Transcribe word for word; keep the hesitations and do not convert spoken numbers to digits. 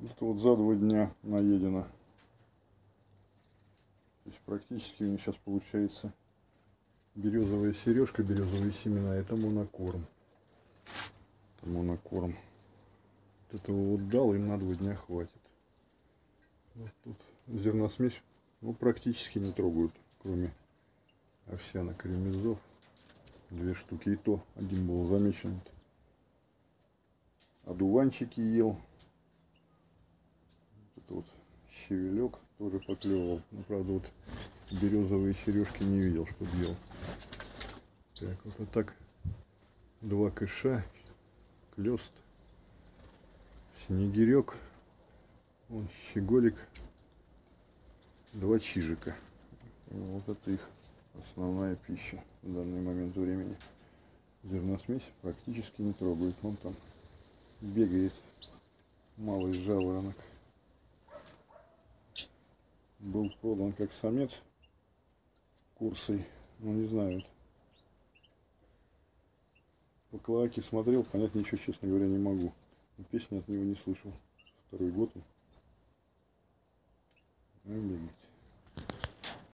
Это вот за два дня наедено. То есть практически у меня сейчас получается березовая сережка, березовые семена. Это монокорм. Это монокорм. Вот этого вот дал, им на два дня хватит. Вот тут зерносмесь, ну, практически не трогают, кроме овсянок и ремезов. Две штуки, и то один был замечен. Одуванчики ел. Это вот щавелек тоже поклевывал. Но, правда, вот березовые сережки не видел, что ел. Так, вот, вот так два кыша, клёст, снегирек, вон щеголик, два чижика. Вот это их основная пища в данный момент времени. Зерносмесь практически не трогают. Вон там бегает малый жаворонок. Был продан как самец курсой, ну не знаю. По клоаке смотрел, понять ничего, честно говоря, не могу. Песни от него не слышал. Второй год он бегает.